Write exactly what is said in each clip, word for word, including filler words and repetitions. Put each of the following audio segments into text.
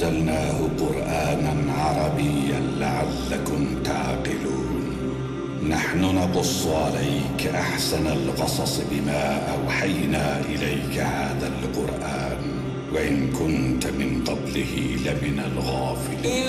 نزلناه قرآنا عربيا لعلكم تعقلون نحن نقص عليك أحسن القصص بما أوحينا إليك هذا القرآن وإن كنت من قبله لمن الغافلين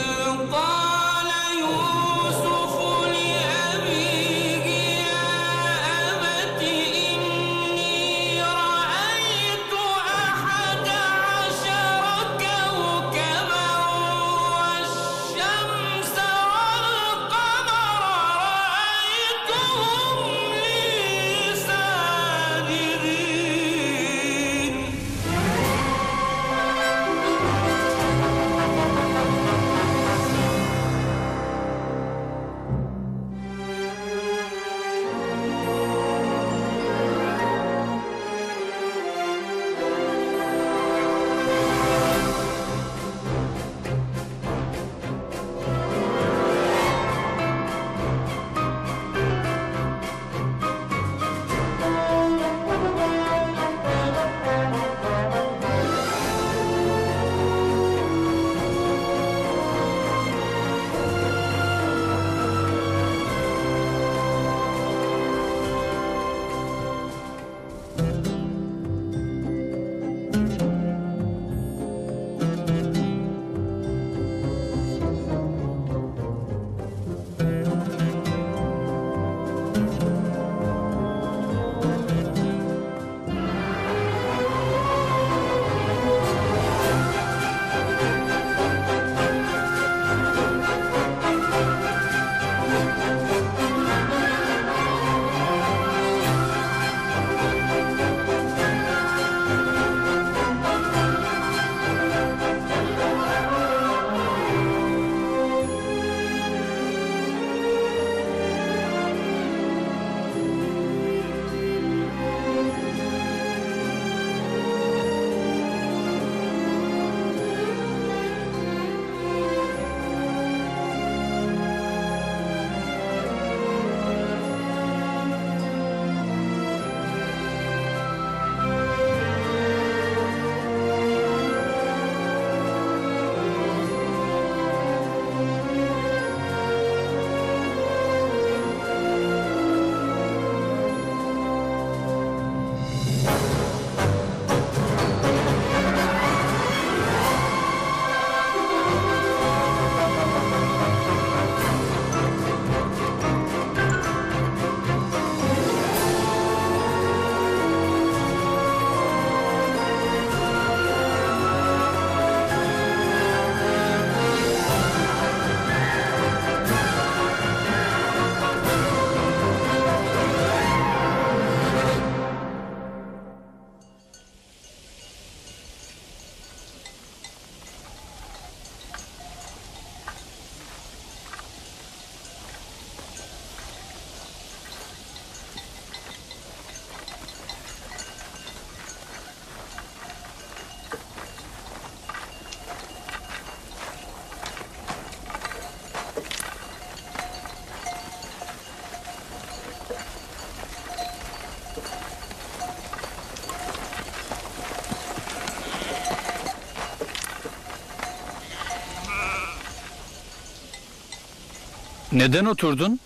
Neden oturdun?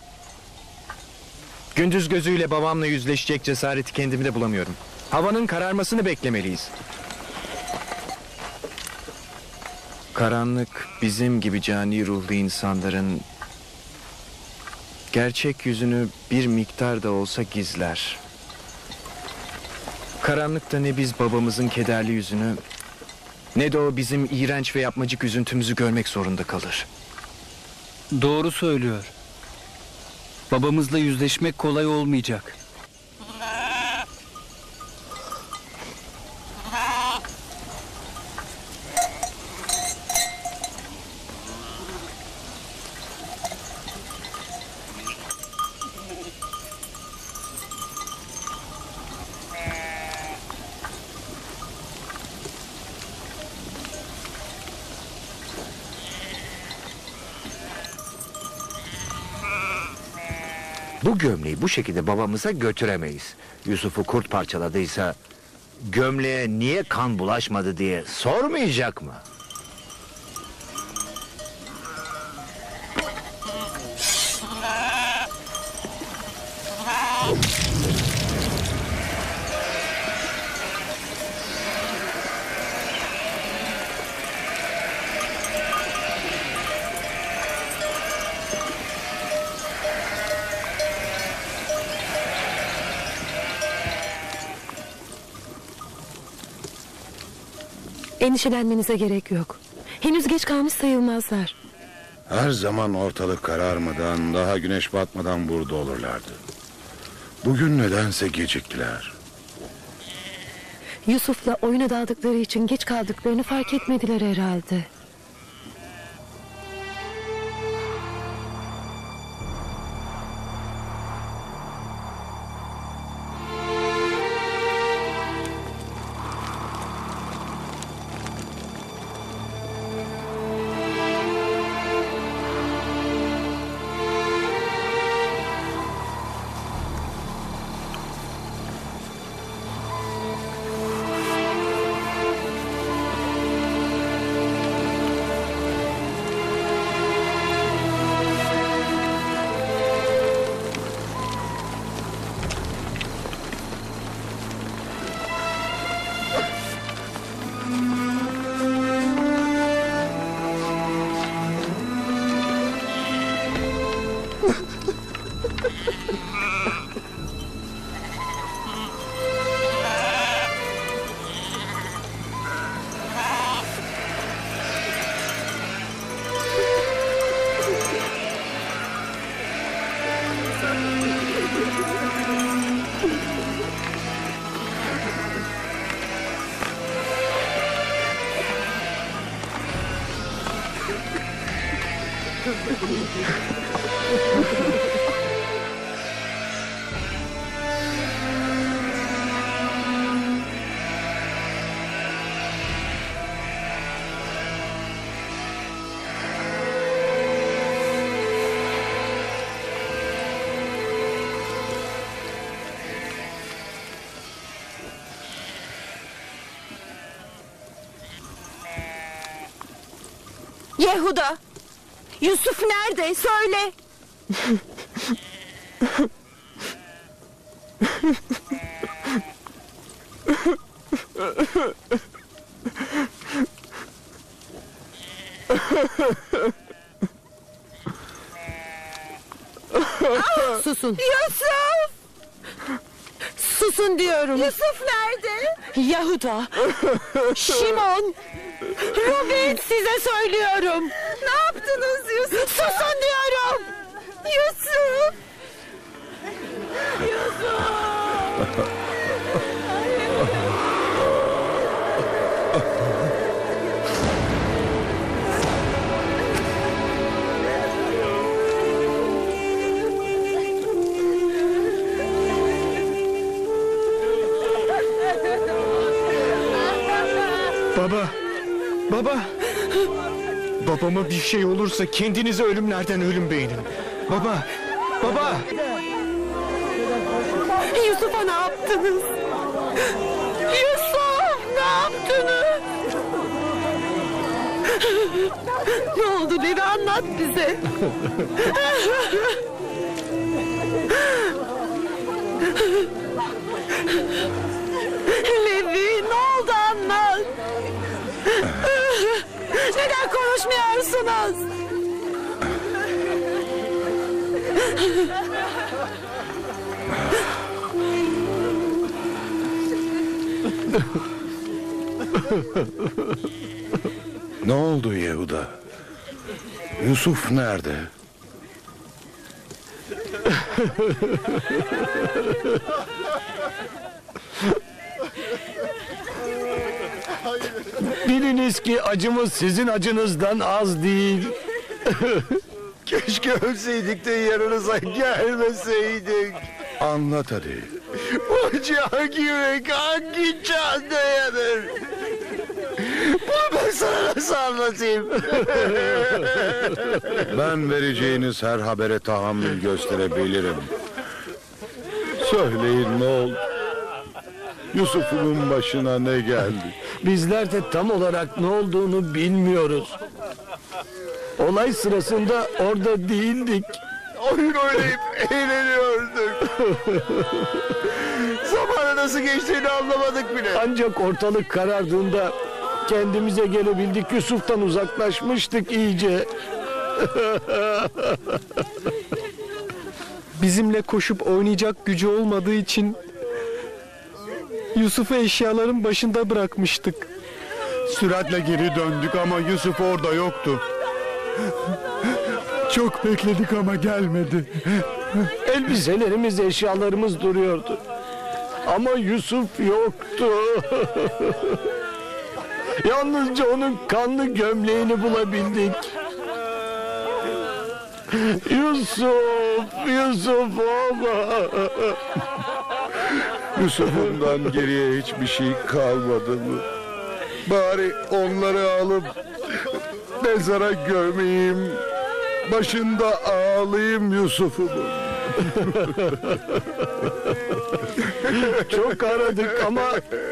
Gündüz gözüyle babamla yüzleşecek cesareti kendimde bulamıyorum. Havanın kararmasını beklemeliyiz. Karanlık bizim gibi cani ruhlu insanların gerçek yüzünü bir miktar da olsa gizler. Karanlıkta ne biz babamızın kederli yüzünü ne de o bizim iğrenç ve yapmacık üzüntümüzü görmek zorunda kalır. Doğru söylüyor. Babamızla yüzleşmek kolay olmayacak. Bu gömleği bu şekilde babamıza götüremeyiz. Yusuf'u kurt parçaladıysa gömleğe niye kan bulaşmadı diye sormayacak mı? Endişelenmenize gerek yok. Henüz geç kalmış sayılmazlar. Her zaman ortalık kararmadan, daha güneş batmadan burada olurlardı. Bugün nedense geciktiler. Yusuf'la oyuna daldıkları için geç kaldıklarını fark etmediler herhalde. Yehuda! Yusuf nerede? Söyle! Susun. Yusuf! Susun diyorum. Yusuf nerede? Yahuda. Şimon. Rubin, size söylüyorum. Ne yaptınız Yusuf? Susun diyorum. Yusuf! Baba, baba. Babama bir şey olursa kendinize ölümlerden ölüm beğenin. Baba, baba. Yusuf'a ne yaptınız? Yusuf, ne yaptınız? Ne oldu Levi, anlat bize. Levi, ne oldu, anlat. Neden konuşmuyorsunuz? Ne oldu Yehuda? Yusuf nerede? Biliniz ki acımız sizin acınızdan az değil. Keşke ölseydik de yanınıza gelmeseydik. Anlat hadi. Bu acı hangi yürek, hangi can dayanır? Bunu ben sana nasıl anlatayım? Ben vereceğiniz her habere tahammül gösterebilirim. Söyleyin ne oldu? Yusuf'un başına ne geldi? Bizler de tam olarak ne olduğunu bilmiyoruz. Olay sırasında orada değildik. oyun oynayıp eğleniyorduk. Zamanı nasıl geçtiğini anlamadık bile. Ancak ortalık karardığında kendimize gelebildik. Yusuf'tan uzaklaşmıştık iyice. Bizimle koşup oynayacak gücü olmadığı için Yusuf'u eşyaların başında bırakmıştık. Süratle geri döndük ama Yusuf orada yoktu. Çok bekledik ama gelmedi. Elbiselerimiz, eşyalarımız duruyordu. Ama Yusuf yoktu. Yalnızca onun kanlı gömleğini bulabildik. Yusuf, Yusuf baba. Yusuf'umdan geriye hiçbir şey kalmadı mı? Bari onları alıp mezara gömeyim. Başında ağlayayım Yusuf'umu. Çok aradık ama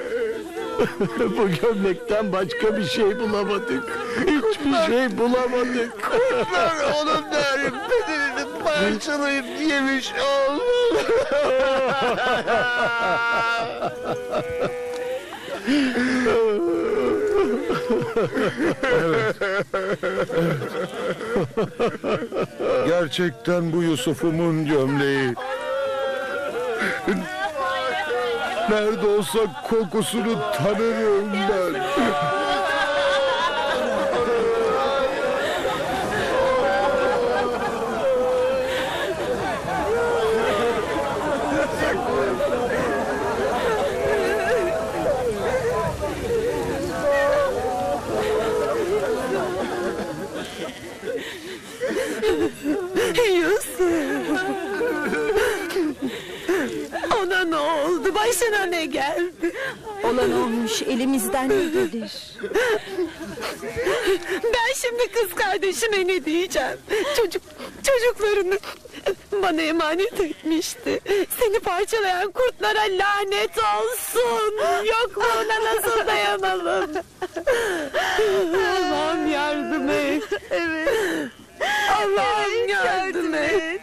bu gömlekten başka bir şey bulamadık. Hiçbir şey bulamadık. Kurtlar onun der bedenini parçalayıp yemiş olmalı. Gerçekten bu Yusuf'umun gömleği. Nerede olsa kokusunu tanırım ben. Yusuf. Ona ne oldu? Başına ne geldi? Olan olmuş, elimizden ne gelir? Ben şimdi kız kardeşime ne diyeceğim? Çocuk çocuklarını bana emanet etmişti. Seni parçalayan kurtlara lanet olsun. Yokluğuna nasıl dayanalım? Allah'ım yardım et. Evet. Allah'ım evet, yardım, yardım et. et.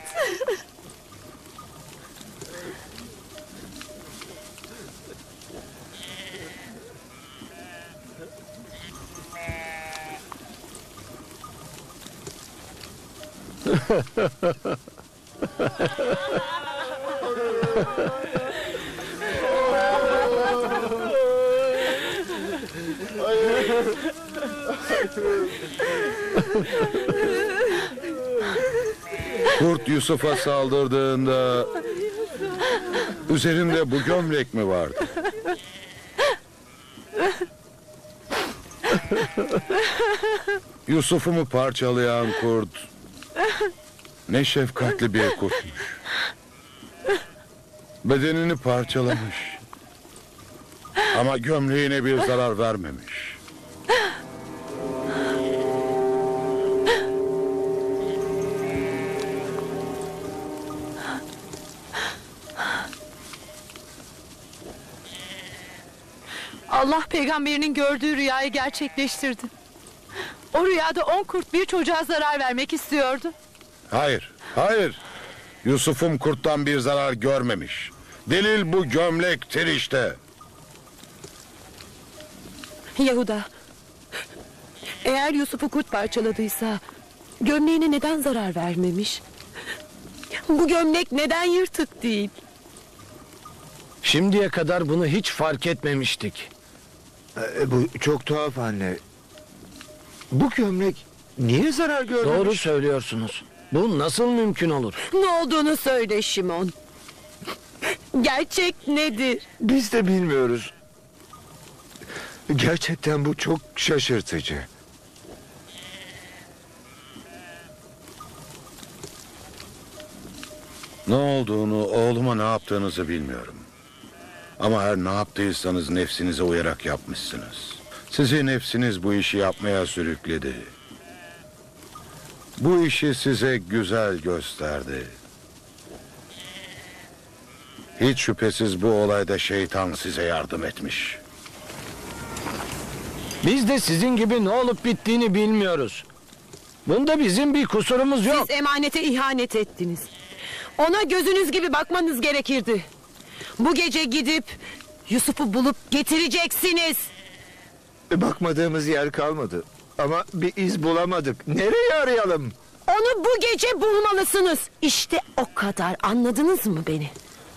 Kurt Yusuf'a saldırdığında üzerinde bu gömlek mi vardı? Yusuf'umu parçalayan kurt ne şefkatli bir kurtmuş. Bedenini parçalamış. Ama gömleğine bir zarar vermemiş. Allah peygamberinin gördüğü rüyayı gerçekleştirdi. O rüyada on kurt bir çocuğa zarar vermek istiyordu. Hayır, hayır. Yusuf'um kurttan bir zarar görmemiş. Delil bu gömlektir işte. Yahuda, eğer Yusuf'u kurt parçaladıysa gömleğine neden zarar vermemiş? Bu gömlek neden yırtık değil? Şimdiye kadar bunu hiç fark etmemiştik. Ee, bu çok tuhaf anne. Bu gömlek niye zarar görmemiş? Doğru söylüyorsunuz. Bu nasıl mümkün olur? Ne olduğunu söyle Şimon. Gerçek nedir? Biz de bilmiyoruz. Gerçekten bu çok şaşırtıcı. Ne olduğunu, oğluma ne yaptığınızı bilmiyorum. Ama her ne yaptıysanız nefsinize uyarak yapmışsınız. Sizi nefsiniz bu işi yapmaya sürükledi. Bu işi size güzel gösterdi. Hiç şüphesiz bu olayda şeytan size yardım etmiş. Biz de sizin gibi ne olup bittiğini bilmiyoruz. Bunda bizim bir kusurumuz yok. Siz emanete ihanet ettiniz. Ona gözünüz gibi bakmanız gerekirdi. Bu gece gidip Yusuf'u bulup getireceksiniz. Bakmadığımız yer kalmadı. Ama bir iz bulamadık. Nereye arayalım? Onu bu gece bulmalısınız. İşte o kadar. Anladınız mı beni?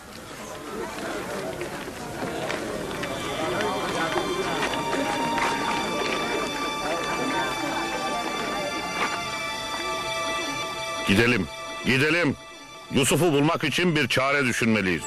Gidelim, gidelim. Yusuf'u bulmak için bir çare düşünmeliyiz.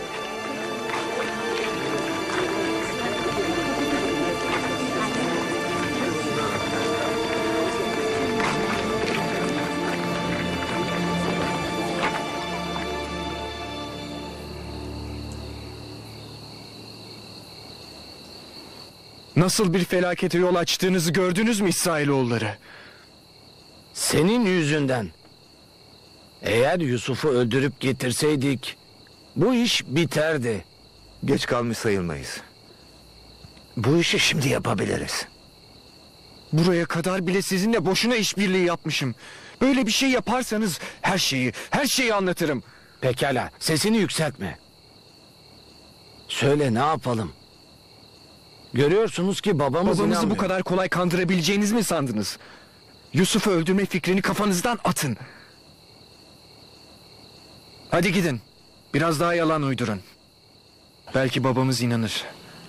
Nasıl bir felakete yol açtığınızı gördünüz mü İsrailoğulları? Senin yüzünden. Eğer Yusuf'u öldürüp getirseydik bu iş biterdi. Geç kalmış sayılmayız. Bu işi şimdi yapabiliriz. Buraya kadar bile sizinle boşuna işbirliği yapmışım. Böyle bir şey yaparsanız her şeyi, her şeyi anlatırım. Pekala, sesini yükseltme. Söyle, ne yapalım? Görüyorsunuz ki babamız Babamızı inanmıyor. bu kadar kolay kandırabileceğiniz mi sandınız? Yusuf'u öldürme fikrini kafanızdan atın. Hadi gidin. Biraz daha yalan uydurun. Belki babamız inanır.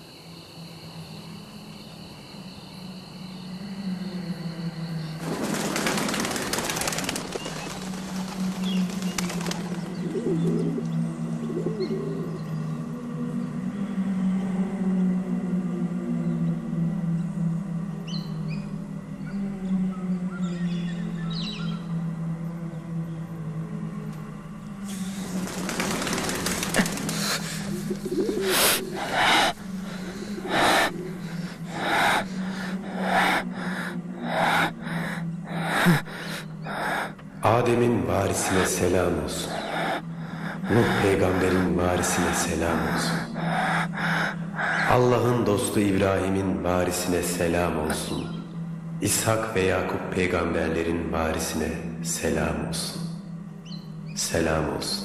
Adem'in varisine selam olsun. Nuh peygamberin varisine selam olsun. Allah'ın dostu İbrahim'in varisine selam olsun. İshak ve Yakup peygamberlerin varisine selam olsun. Selam olsun.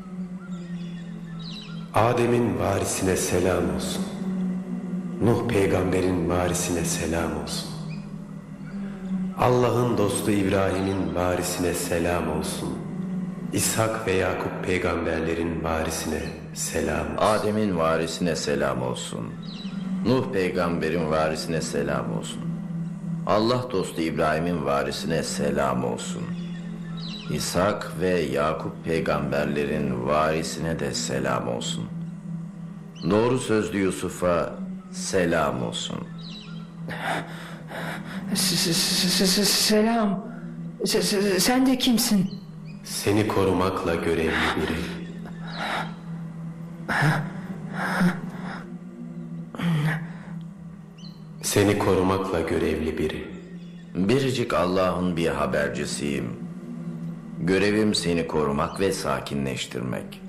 Adem'in varisine selam olsun. Nuh peygamberin varisine selam olsun. Allah'ın dostu İbrahim'in varisine selam olsun. İshak ve Yakup peygamberlerin varisine selam olsun. Adem'in varisine selam olsun. Nuh peygamberin varisine selam olsun. Allah dostu İbrahim'in varisine selam olsun. İshak ve Yakup peygamberlerin varisine de selam olsun. Doğru sözlü Yusuf'a selam olsun. Selam. Sen de kimsin? Seni korumakla görevli biri. Seni korumakla görevli biri. Biricik Allah'ın bir habercisiyim. Görevim seni korumak ve sakinleştirmek.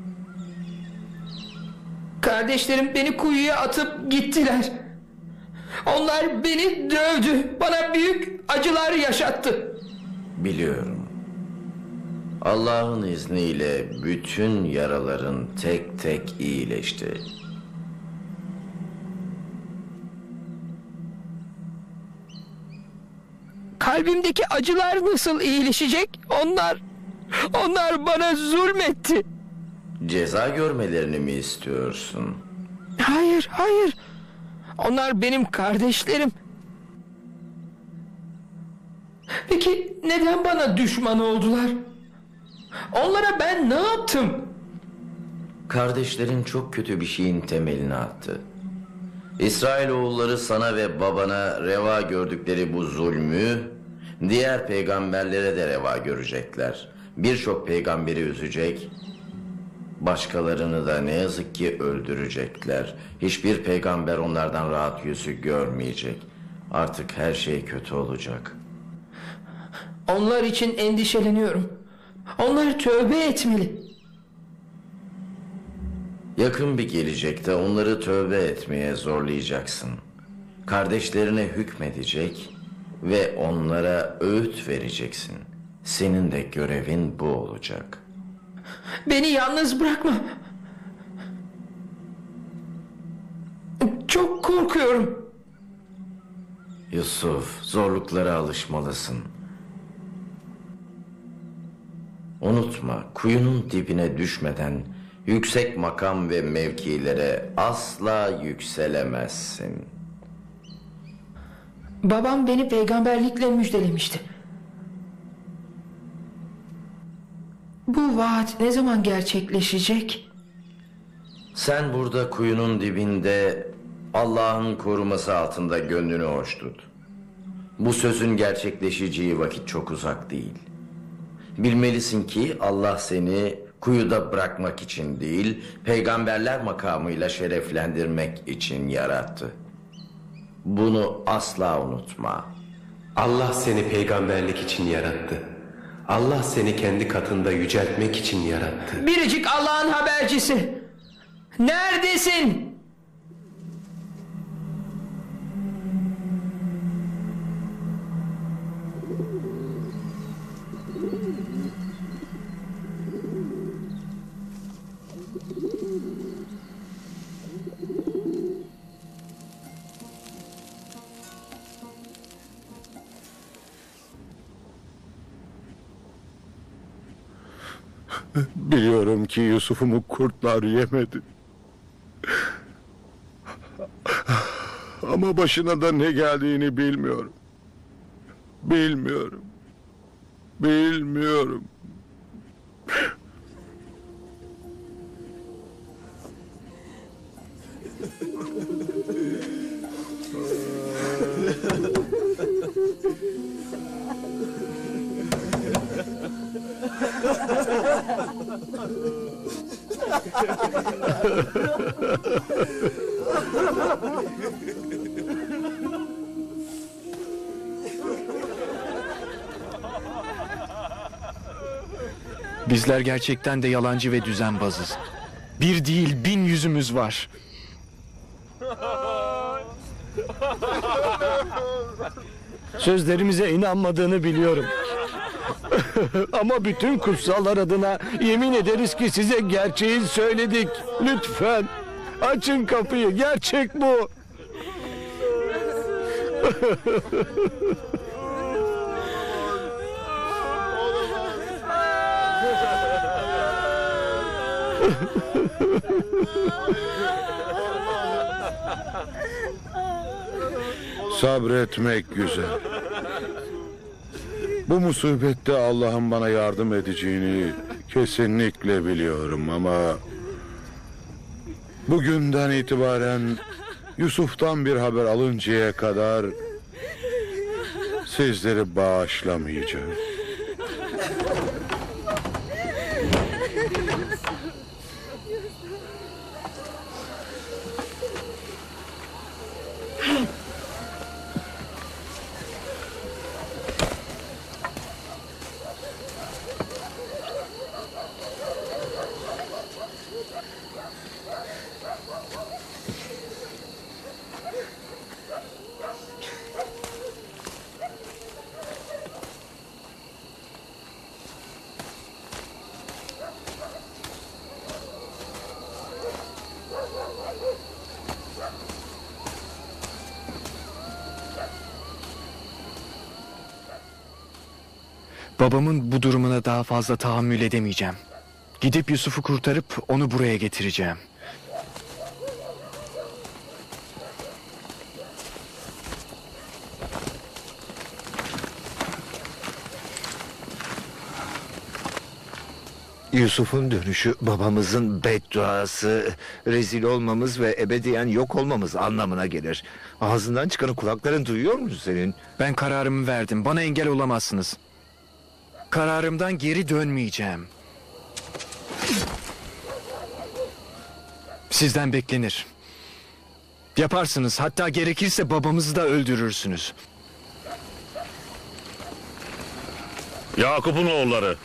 Kardeşlerim beni kuyuya atıp gittiler. Onlar beni dövdü. Bana büyük acılar yaşattı. Biliyorum. Allah'ın izniyle bütün yaraların tek tek iyileşti. Kalbimdeki acılar nasıl iyileşecek? Onlar, onlar bana zulmetti. Ceza görmelerini mi istiyorsun? Hayır, hayır. Onlar benim kardeşlerim. Peki neden bana düşman oldular? Onlara ben ne yaptım? Kardeşlerin çok kötü bir şeyin temelini attı. İsrailoğulları sana ve babana reva gördükleri bu zulmü diğer peygamberlere de reva görecekler. Birçok peygamberi üzecek, başkalarını da ne yazık ki öldürecekler. Hiçbir peygamber onlardan rahat yüzü görmeyecek. Artık her şey kötü olacak. Onlar için endişeleniyorum. Onlar tövbe etmeli. Yakın bir gelecekte onları tövbe etmeye zorlayacaksın. Kardeşlerine hükmedecek ve onlara öğüt vereceksin. Senin de görevin bu olacak. Beni yalnız bırakma. Çok korkuyorum. Yusuf, zorluklara alışmalısın. Unutma, kuyunun dibine düşmeden yüksek makam ve mevkilere asla yükselemezsin. Babam beni peygamberlikle müjdelemişti. Bu vaat ne zaman gerçekleşecek? Sen burada kuyunun dibinde Allah'ın koruması altında gönlünü hoş tut. Bu sözün gerçekleşeceği vakit çok uzak değil. Bilmelisin ki Allah seni kuyuda bırakmak için değil, peygamberler makamıyla şereflendirmek için yarattı. Bunu asla unutma. Allah seni peygamberlik için yarattı. Allah seni kendi katında yüceltmek için yarattı. Biricik Allah'ın habercisi. Neredesin? Biliyorum ki Yusuf'umu kurtlar yemedi. Ama başına da ne geldiğini bilmiyorum. Bilmiyorum. Bilmiyorum. Bizler gerçekten de yalancı ve düzenbazız. Bir değil bin yüzümüz var. Sözlerimize inanmadığını biliyorum. Ama bütün kutsallar adına yemin ederiz ki size gerçeği söyledik. Lütfen açın kapıyı. Gerçek bu. Sabretmek güzel. Bu musibette Allah'ın bana yardım edeceğini kesinlikle biliyorum ama bugünden itibaren Yusuf'tan bir haber alıncaya kadar sizleri bağışlamayacağım. Babamın bu durumuna daha fazla tahammül edemeyeceğim. Gidip Yusuf'u kurtarıp onu buraya getireceğim. Yusuf'un dönüşü babamızın bedduası, rezil olmamız ve ebediyen yok olmamız anlamına gelir. Ağzından çıkanı kulakların duyuyor musun senin? Ben kararımı verdim. Bana engel olamazsınız. Kararımdan geri dönmeyeceğim. Sizden beklenir. Yaparsınız. Hatta gerekirse babamızı da öldürürsünüz. Yakup'un oğulları.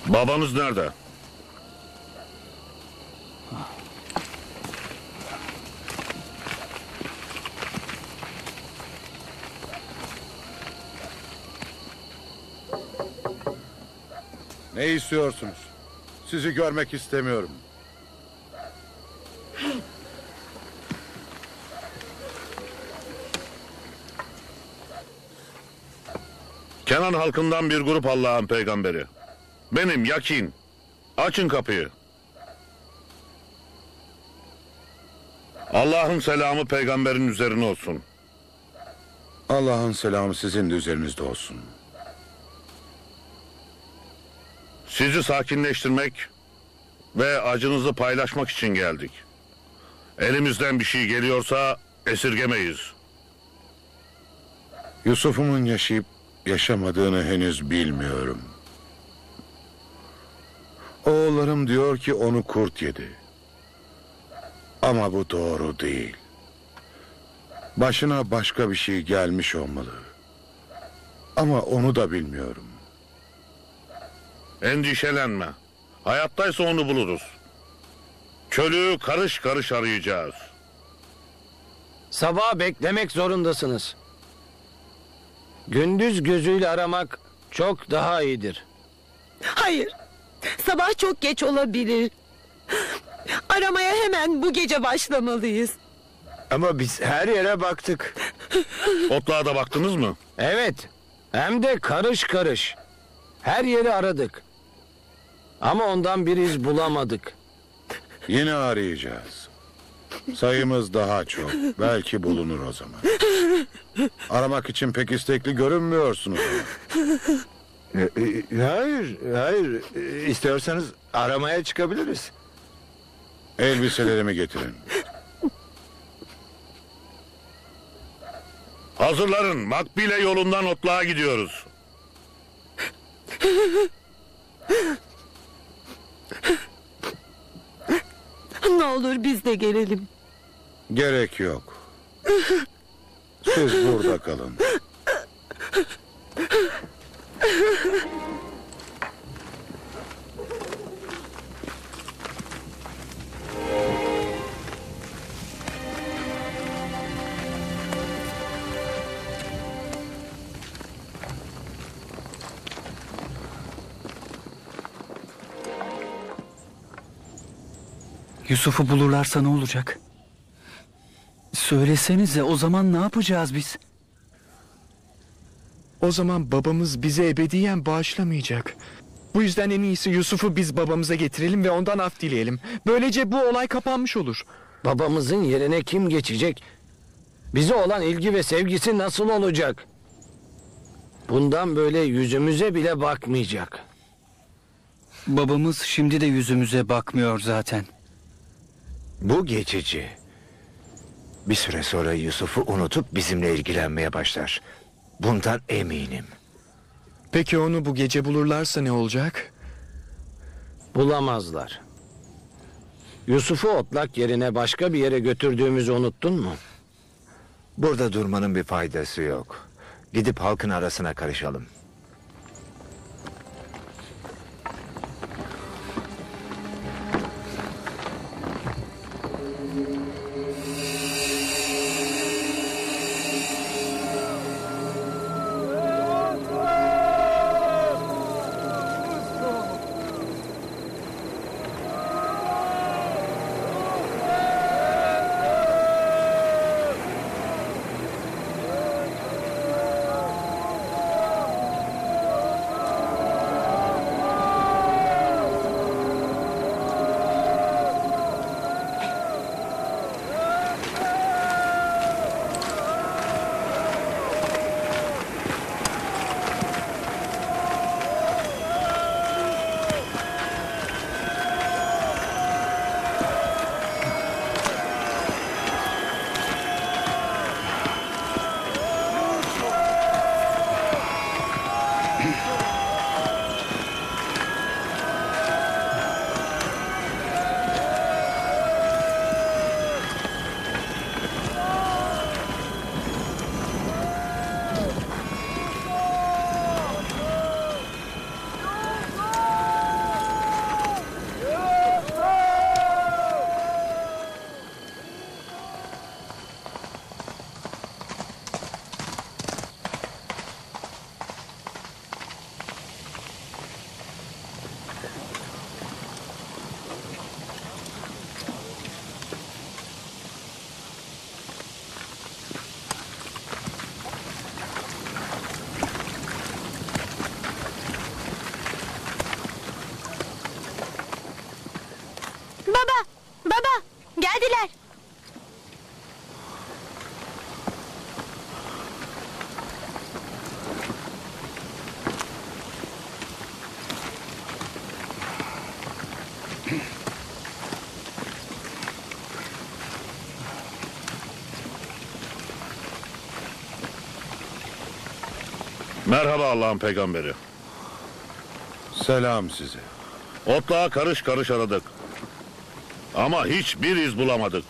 Babanız nerede? Ne istiyorsunuz? Sizi görmek istemiyorum. Kenan halkından bir grup Allah'ın peygamberi. Benim Yakin. Açın kapıyı. Allah'ın selamı peygamberin üzerine olsun. Allah'ın selamı sizin de üzerinizde olsun. Sizi sakinleştirmek ve acınızı paylaşmak için geldik. Elimizden bir şey geliyorsa esirgemeyiz. Yusuf'umun yaşayıp yaşamadığını henüz bilmiyorum. Oğullarım diyor ki onu kurt yedi. Ama bu doğru değil. Başına başka bir şey gelmiş olmalı. Ama onu da bilmiyorum. Endişelenme. Hayattaysa onu buluruz. Çölü karış karış arayacağız. Sabah beklemek zorundasınız. Gündüz gözüyle aramak çok daha iyidir. Hayır. Sabah çok geç olabilir. Aramaya hemen bu gece başlamalıyız. Ama biz her yere baktık. Otluğa da baktınız mı? Evet. Hem de karış karış. Her yeri aradık. Ama ondan bir iz bulamadık. Yine arayacağız. Sayımız daha çok. Belki bulunur o zaman. Aramak için pek istekli görünmüyorsunuz ama. E, e, Hayır, hayır. E, İstiyorsanız aramaya çıkabiliriz. Elbiselerimi getirin. Hazırların. Makbile yolundan Otluğa gidiyoruz. Ne olur biz de gelelim. Gerek yok. Siz burada kalın. Yusuf'u bulurlarsa ne olacak? Söylesenize, o zaman ne yapacağız biz? O zaman babamız bizi ebediyen bağışlamayacak. Bu yüzden en iyisi Yusuf'u biz babamıza getirelim ve ondan af dileyelim. Böylece bu olay kapanmış olur. Babamızın yerine kim geçecek? Bize olan ilgi ve sevgisi nasıl olacak? Bundan böyle yüzümüze bile bakmayacak. Babamız şimdi de yüzümüze bakmıyor zaten. Bu geçici. Bir süre sonra Yusuf'u unutup bizimle ilgilenmeye başlar. Bundan eminim. Peki onu bu gece bulurlarsa ne olacak? Bulamazlar. Yusuf'u otlak yerine başka bir yere götürdüğümüzü unuttun mu? Burada durmanın bir faydası yok. Gidip halkın arasına karışalım. Baba, baba, geldiler. Merhaba Allah'ın peygamberi. Selam size. Otluğa karış karış aradık. Ama hiçbir iz bulamadık.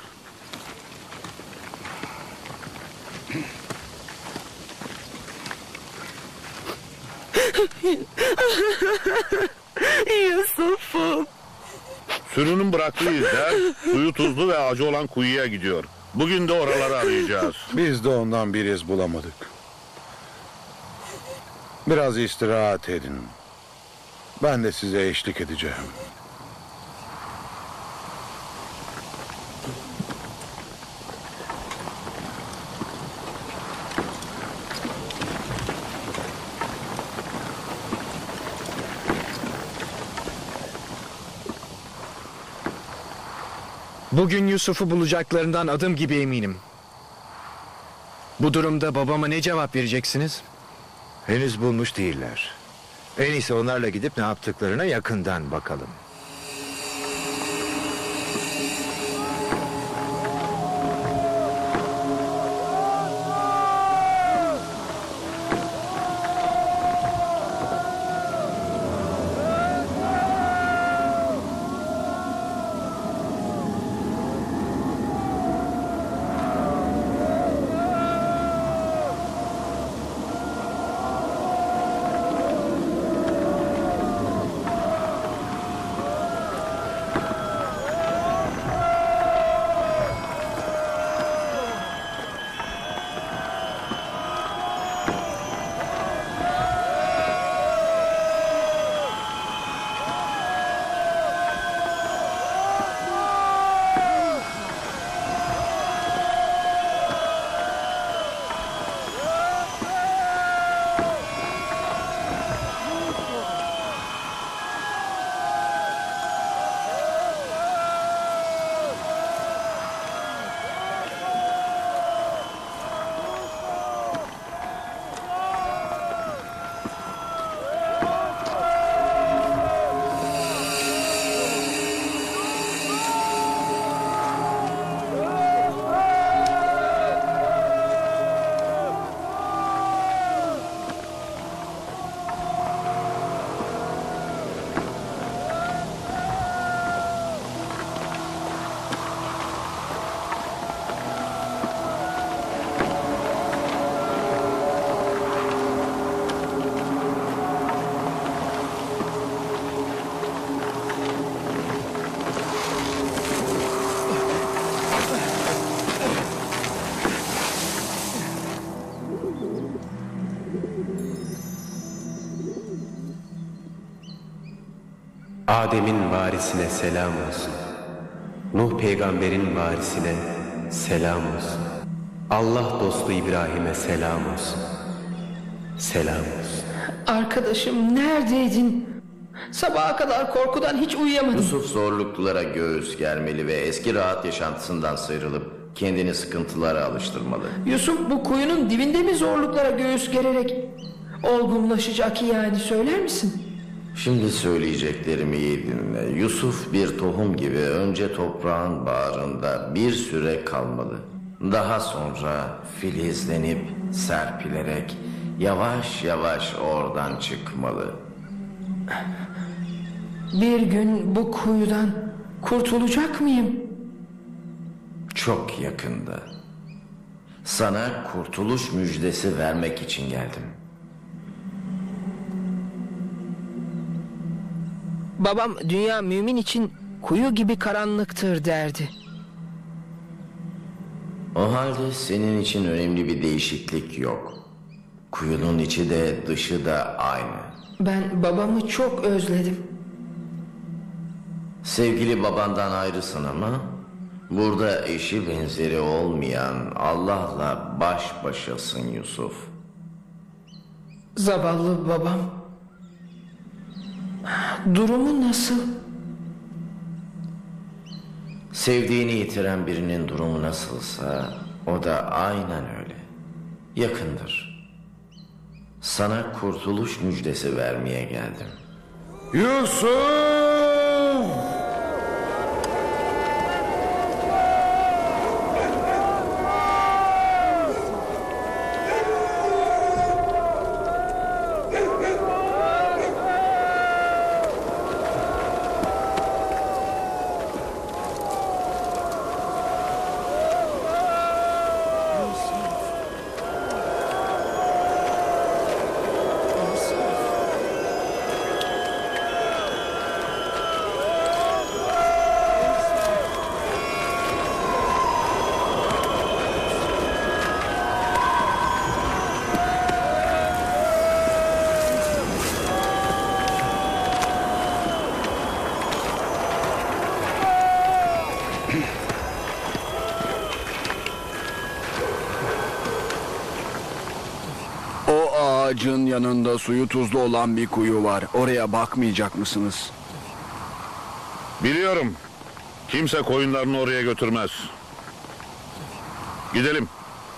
Yusuf'um. Sürünün bıraktığı izler suyu tuzlu ve acı olan kuyuya gidiyor. Bugün de oraları arayacağız. Biz de ondan bir iz bulamadık. Biraz istirahat edin. Ben de size eşlik edeceğim. Bugün Yusuf'u bulacaklarından adım gibi eminim. Bu durumda babama ne cevap vereceksiniz? Henüz bulmuş değiller. En iyisi onlarla gidip ne yaptıklarına yakından bakalım. Adem'in varisine selam olsun. Nuh peygamberin varisine selam olsun. Allah dostu İbrahim'e selam olsun. Selam olsun. Arkadaşım neredeydin? Sabaha kadar korkudan hiç uyuyamadım. Yusuf zorluklara göğüs germeli ve eski rahat yaşantısından sıyrılıp kendini sıkıntılara alıştırmalı. Yusuf bu kuyunun dibinde mi zorluklara göğüs gererek olgunlaşacak yani, söyler misin? Şimdi söyleyeceklerimi iyi dinle. Yusuf bir tohum gibi önce toprağın bağrında bir süre kalmalı. Daha sonra filizlenip serpilerek yavaş yavaş oradan çıkmalı. Bir gün bu kuyudan kurtulacak mıyım? Çok yakında. Sana kurtuluş müjdesi vermek için geldim. Babam dünya mümin için kuyu gibi karanlıktır derdi. O halde senin için önemli bir değişiklik yok. Kuyunun içi de dışı da aynı. Ben babamı çok özledim. Sevgili babandan ayrısın ama burada eşi benzeri olmayan Allah'la baş başasın Yusuf. Zavallı babam. Durumu nasıl? Sevdiğini yitiren birinin durumu nasılsa o da aynen öyle. Yakındır. Sana kurtuluş müjdesi vermeye geldim. Yusuf! O ağacın yanında suyu tuzlu olan bir kuyu var. Oraya bakmayacak mısınız? Biliyorum. Kimse koyunlarını oraya götürmez. Gidelim.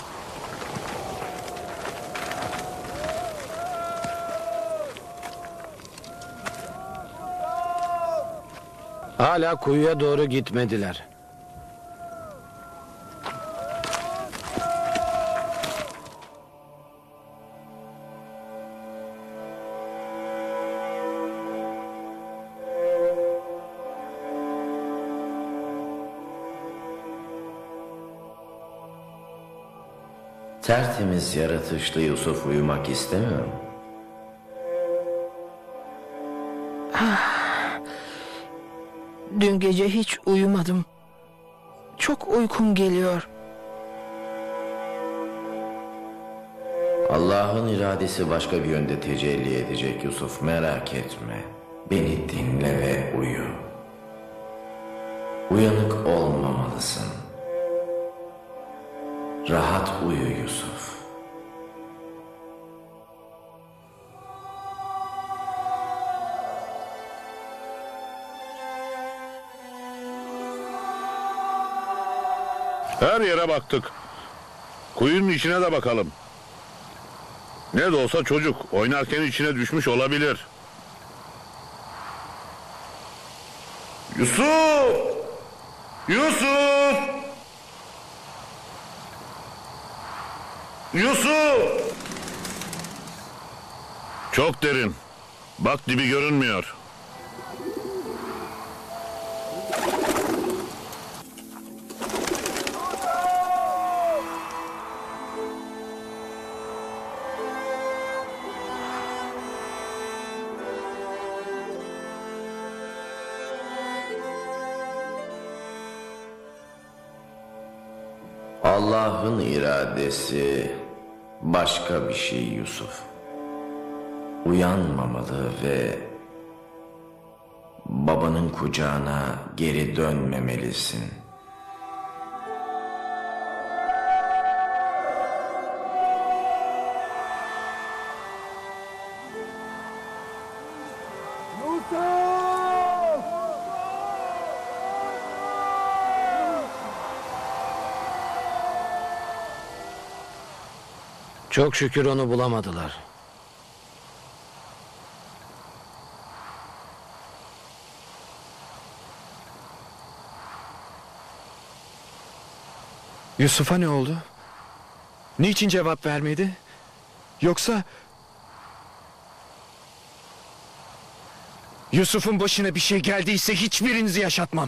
Hala kuyuya doğru gitmediler. Tertemiz yaratışlı Yusuf uyumak istemiyor mu? Dün gece hiç uyumadım. Çok uykum geliyor. Allah'ın iradesi başka bir yönde tecelli edecek Yusuf, merak etme. Beni dinle ve uyu. Uyanık olmamalısın. Rahat uyu Yusuf. Her yere baktık. Kuyunun içine de bakalım. Ne de olsa çocuk oynarken içine düşmüş olabilir. Yusuf! Yusuf! Yusuf! Çok derin. Bak dibi görünmüyor. Allah'ın iradesi başka bir şey Yusuf. Uyanmamalı ve babanın kucağına geri dönmemelisin. Çok şükür onu bulamadılar. Yusuf'a ne oldu? Niçin cevap vermedi? Yoksa... Yusuf'un başına bir şey geldiyse hiçbirinizi yaşatmam.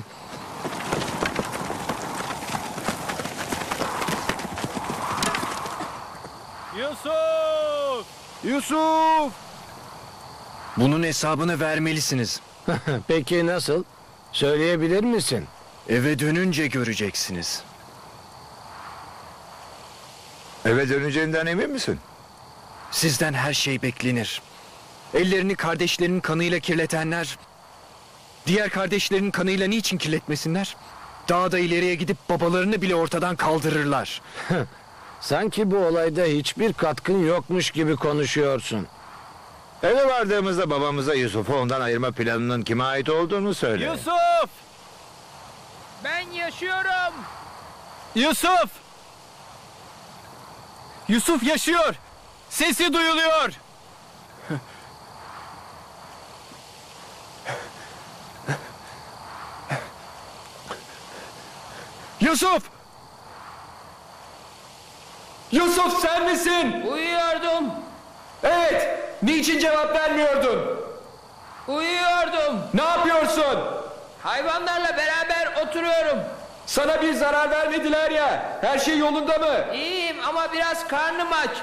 Yusuf! Yusuf! Bunun hesabını vermelisiniz. Peki nasıl? Söyleyebilir misin? Eve dönünce göreceksiniz. Eve döneceğinden emin misin? Sizden her şey beklenir. Ellerini kardeşlerinin kanıyla kirletenler... diğer kardeşlerinin kanıyla niçin kirletmesinler? Daha da ileriye gidip babalarını bile ortadan kaldırırlar. Sanki bu olayda hiçbir katkın yokmuş gibi konuşuyorsun. Eve vardığımızda babamıza Yusuf'u ondan ayırma planının kime ait olduğunu söyle. Yusuf! Ben yaşıyorum. Yusuf! Yusuf yaşıyor! Sesi duyuluyor! Yusuf! Yusuf sen misin? Uyuyordum. Evet. Niçin cevap vermiyordun? Uyuyordum. Ne yapıyorsun? Hayvanlarla beraber oturuyorum. Sana bir zarar vermediler ya. Her şey yolunda mı? İyiyim ama biraz karnım aç.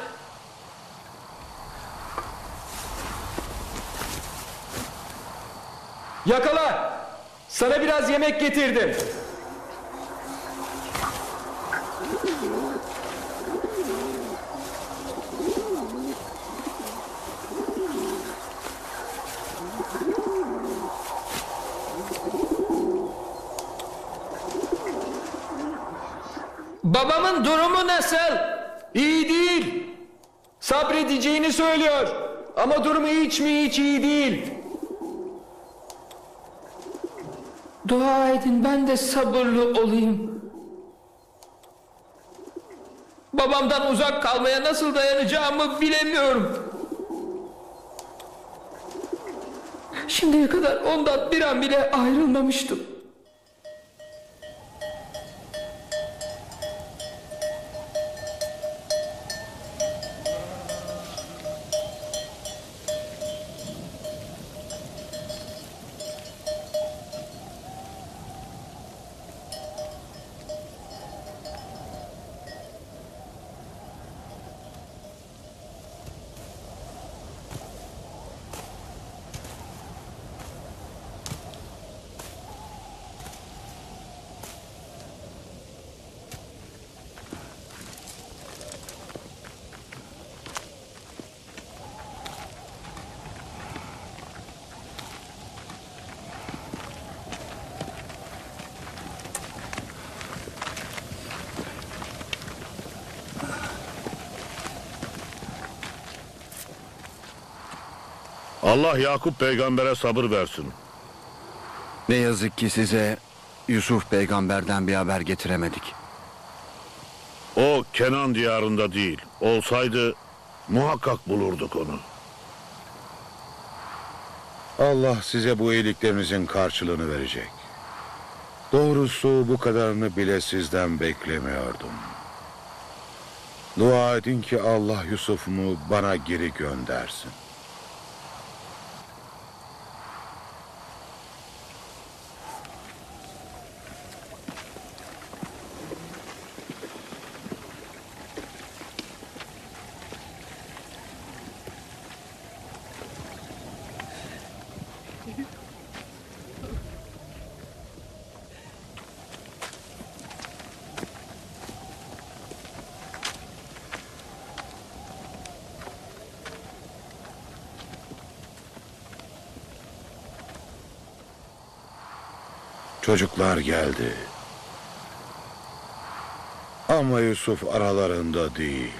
Yakala. Sana biraz yemek getirdim. Babamın durumu nasıl? İyi değil. Sabredeceğini söylüyor. Ama durumu hiç mi hiç iyi değil. Dua edin ben de sabırlı olayım. Babamdan uzak kalmaya nasıl dayanacağımı bilemiyorum. Şimdiye kadar ondan bir an bile ayrılmamıştım. Allah Yakup peygambere sabır versin. Ne yazık ki size Yusuf peygamberden bir haber getiremedik. O Kenan diyarında değil. Olsaydı muhakkak bulurduk onu. Allah size bu iyiliklerinizin karşılığını verecek. Doğrusu bu kadarını bile sizden beklemiyordum. Dua edin ki Allah Yusuf'umu bana geri göndersin. Çocuklar geldi. Ama Yusuf aralarında değil.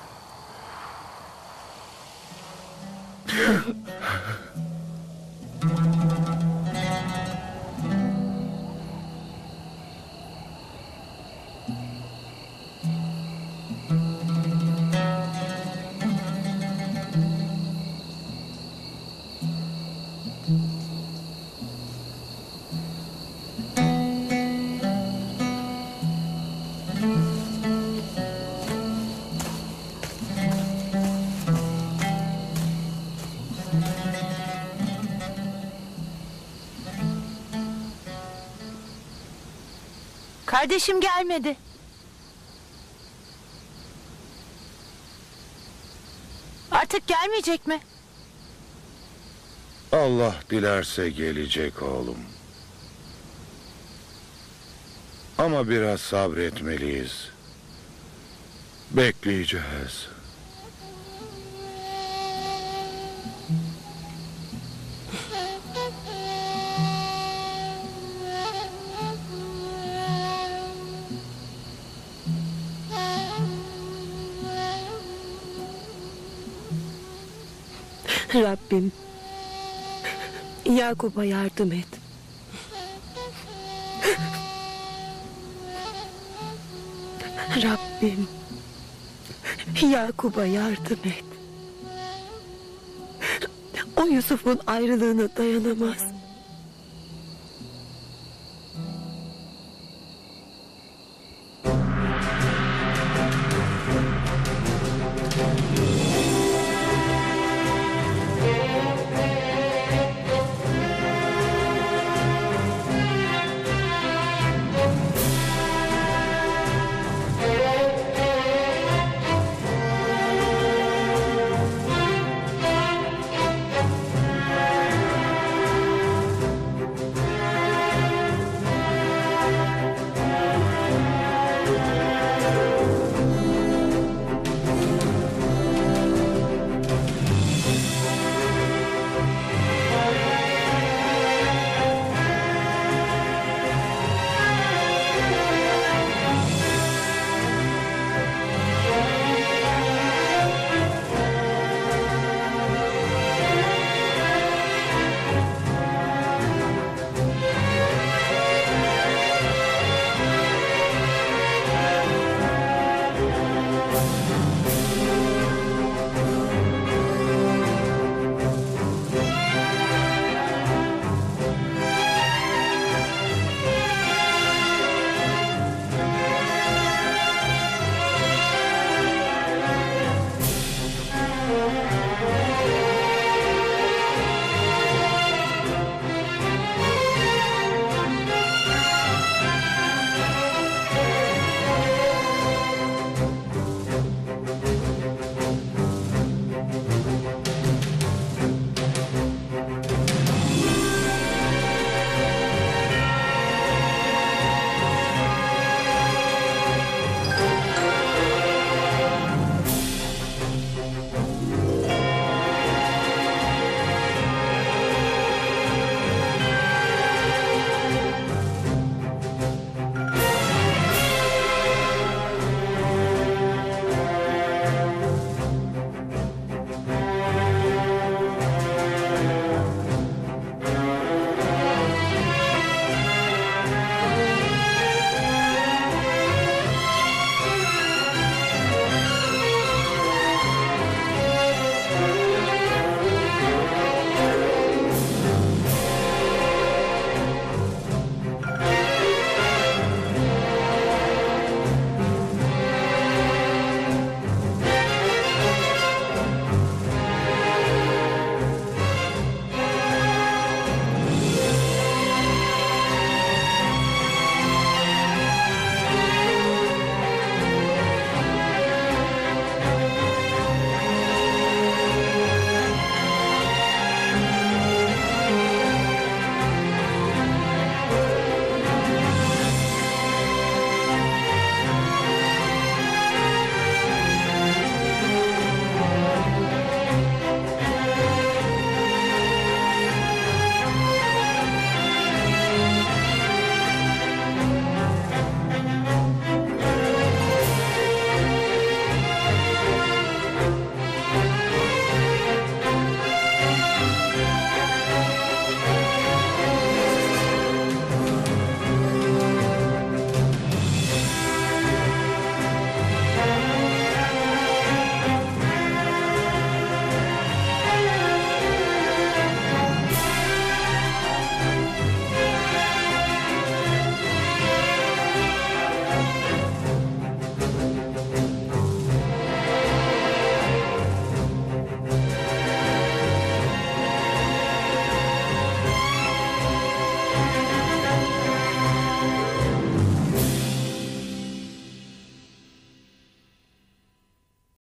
Kardeşim gelmedi. Artık gelmeyecek mi? Allah dilerse gelecek oğlum. Ama biraz sabretmeliyiz. Bekleyeceğiz. Rabbim, Yakup'a yardım et. Rabbim Yakup'a yardım et. O Yusuf'un ayrılığına dayanamaz.